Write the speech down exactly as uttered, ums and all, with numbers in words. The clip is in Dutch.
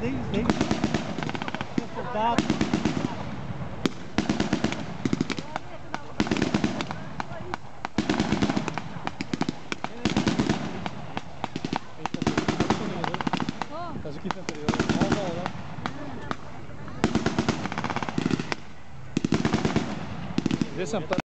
links, links. Een soldaat. Caso aqui anterior, olha lá. Vê se